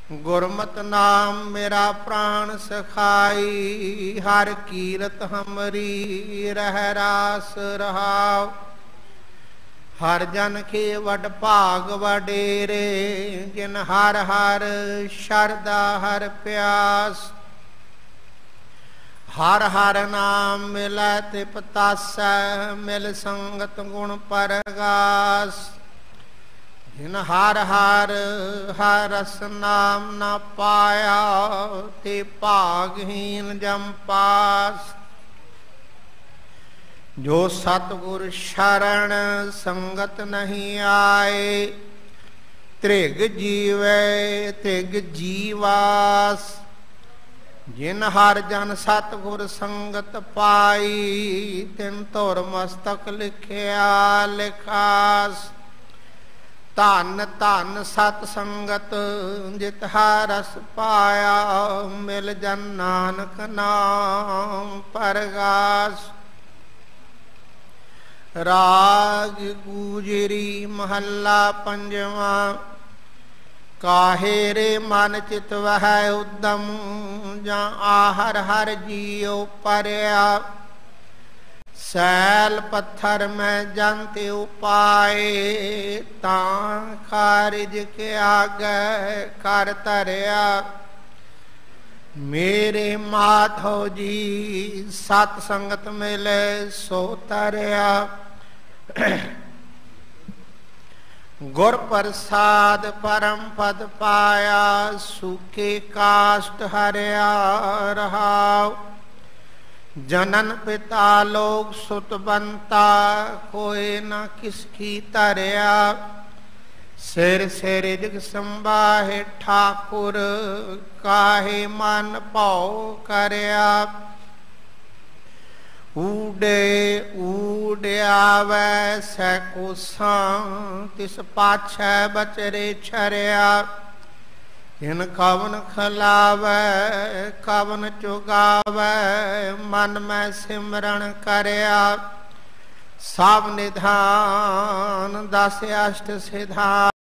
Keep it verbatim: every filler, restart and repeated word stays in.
गुरमत नाम मेरा प्राण सखाई, हर कीरत हमरी रह रास रहाव। हर जन के वड भाग वडेरे, जिन हर हर शरदा हर प्यास। हर हर नाम मिलै तिप तासै, मिल संगत गुण परगास। जिन हर हर हर रस नाम न पाया, ते भागहीन जम पास। जो सतगुर शरण संगत नहीं आए, त्रिग जीवै त्रिग जीवास। जिन हर जन सतगुर संगत पाई, तिन धुर मस्तक लिखिया लिखास। धन धन सत संगत जित रस पाया, मिल जन नानक नाम परगास। राग गुजरी महला पंजवा। काहे रे मन चित वह उद्दम, जा आहर हर जियो परया। सैल पत्थर में जानते उपाय, तां खारिज के आगे कर तरया। मेरे माधव जी सत संगत मिले सो तरया। गुर प्रसाद परम पद पाया, सूखे काष्ट हरया रहाव। जनन पिता लोग सुत बनता, कोई न किसकी तरया। सिर सिर जग संबाहे ठाकुर, काहे मन पाओ करया। ऊडे ऊड आवे सैकोसां, तिस पाछै बचरे छरया। इन कवन खिलावे कवन चुगावे, मन में सिमरन करया। सब निधान दस अष्ट सिधान,